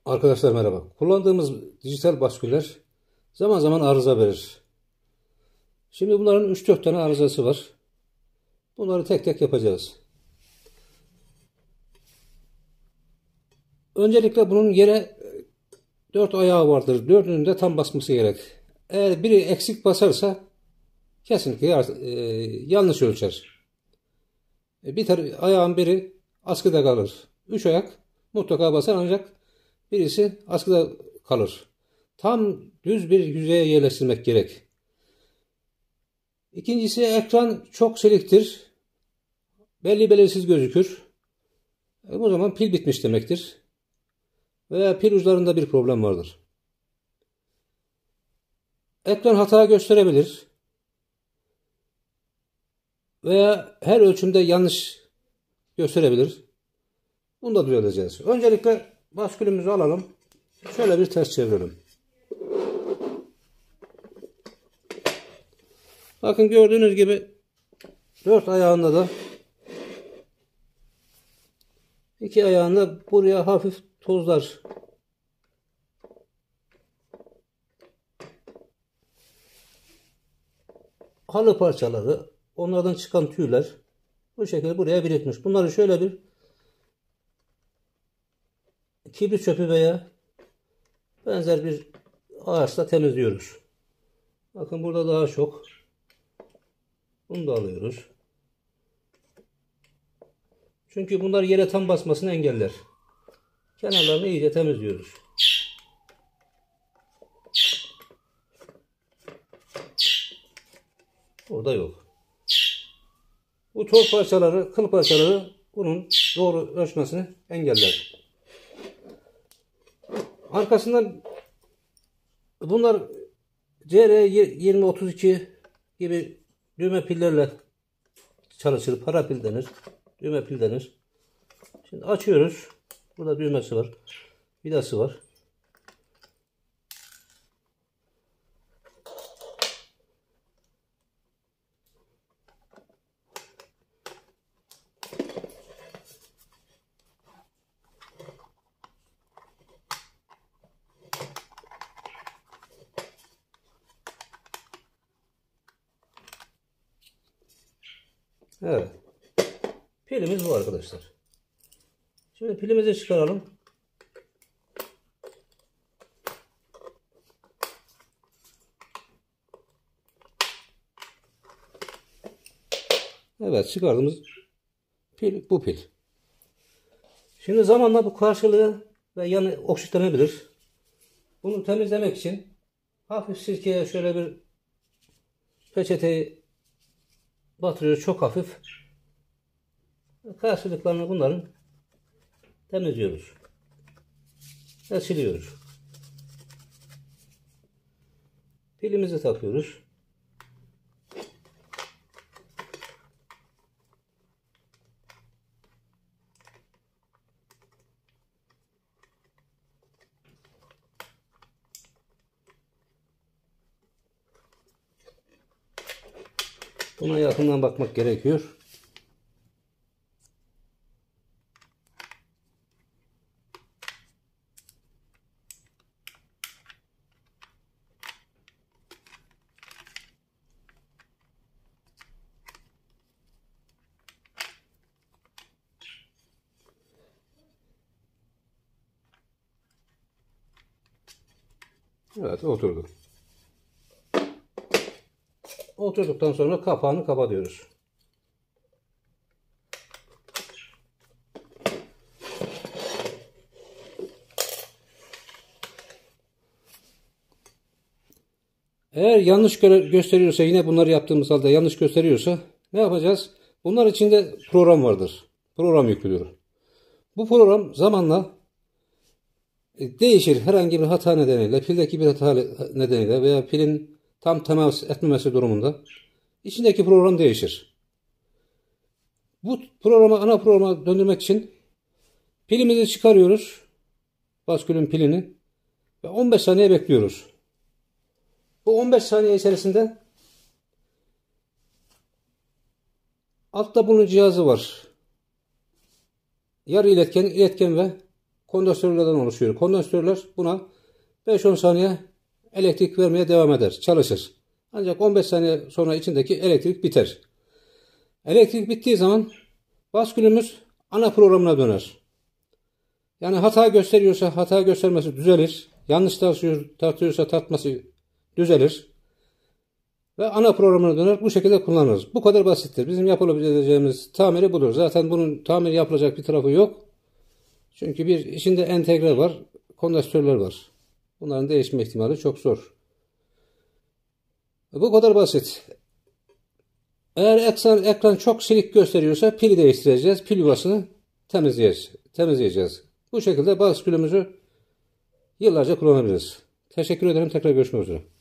Arkadaşlar merhaba. Kullandığımız dijital basküller zaman zaman arıza verir. Şimdi bunların 3-4 tane arızası var. Bunları tek tek yapacağız. Öncelikle bunun yere 4 ayağı vardır. 4'ünün de tam basması gerek. Eğer biri eksik basarsa kesinlikle yanlış ölçer. Ayağın biri askıda kalır. 3 ayak mutlaka basar ancak birisi askıda kalır. Tam düz bir yüzeye yerleştirmek gerek. İkincisi, ekran çok siliktir. Belli belirsiz gözükür. Bu zaman pil bitmiş demektir. Veya pil uçlarında bir problem vardır. Ekran hata gösterebilir. Veya her ölçümde yanlış gösterebilir. Bunu da düzelteceğiz. Öncelikle baskülümüzü alalım. Şöyle bir ters çevirelim. Bakın gördüğünüz gibi 4 ayağında da 2 ayağında buraya hafif tozlar. Halı parçaları, onlardan çıkan tüyler bu şekilde buraya birikmiş. Bunları şöyle bir kibrit çöpü veya benzer bir ağaçla temizliyoruz. Bakın burada daha çok. Bunu da alıyoruz. Çünkü bunlar yere tam basmasını engeller. Kenarlarını iyice temizliyoruz. Burada yok. Bu toz parçaları, kıl parçaları bunun doğru ölçmesini engeller. Arkasından bunlar CR2032 gibi düğme pillerle çalışır. Para pil denir. Düğme pil denir. Şimdi açıyoruz. Burada düğmesi var. Vidası var. Evet. Pilimiz bu arkadaşlar. Şimdi pilimizi çıkaralım. Evet, çıkardığımız pil bu pil. Şimdi zamanla bu karşılığı ve yanı oksitlenebilir. Bunu temizlemek için hafif sirkeye şöyle bir peçeteyi batırıyoruz çok hafif. Karşılıklarını bunların temizliyoruz. Ve siliyoruz. Pilimizi takıyoruz. Buna yakından bakmak gerekiyor. Evet, oturdu. Oturduktan sonra kapağını kapatıyoruz. Eğer yanlış gösteriyorsa, yine bunları yaptığımız halde yanlış gösteriyorsa ne yapacağız? Bunlar içinde program vardır. Program yüklüyor. Bu program zamanla değişir. Herhangi bir hata nedeniyle, pildeki bir hata nedeniyle veya pilin tam temas etmemesi durumunda içindeki program değişir. Bu programı ana programa döndürmek için pilimizi çıkarıyoruz. Baskülün pilini ve 15 saniye bekliyoruz. Bu 15 saniye içerisinde altta bunun cihazı var. Yarı iletken, iletken ve kondansatörlerden oluşuyor. Kondansatörler buna 5-10 saniye elektrik vermeye devam eder, çalışır. Ancak 15 saniye sonra içindeki elektrik biter. Elektrik bittiği zaman baskülümüz ana programına döner. Yani hata gösteriyorsa hata göstermesi düzelir. Yanlış tartıyorsa tartması düzelir. Ve ana programına döner. Bu şekilde kullanırız. Bu kadar basittir. Bizim yapabileceğimiz tamiri budur. Zaten bunun tamir yapılacak bir tarafı yok. Çünkü içinde entegre var. Kondansatörler var. Bunların değişme ihtimali çok zor. Bu kadar basit. Eğer ekran çok silik gösteriyorsa pili değiştireceğiz. Pil yuvasını temizleyeceğiz. Bu şekilde baskülümüzü yıllarca kullanabiliriz. Teşekkür ederim. Tekrar görüşmek üzere.